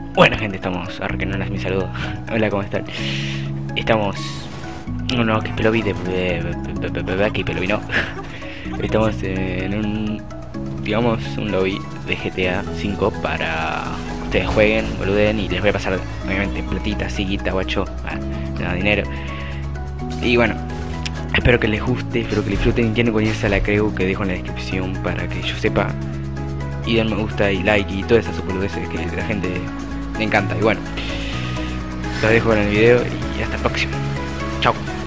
Bueno gente, estamos, ahora que no es mi saludo. Hola, ¿cómo están? Estamos... No, que Pelovi que Pelovi no. Estamos en un... digamos, un lobby de GTA 5 para... ustedes jueguen, boluden, y les voy a pasar, obviamente, platita, siguita, guacho, nada, dinero. Y bueno, espero que les guste, espero que disfruten y tienen que unirse a la creu que dejo en la descripción para que yo sepa. Y den me gusta y like y todas esas boludeces que la gente le encanta. Y bueno, los dejo con el video y hasta el próximo. Chao.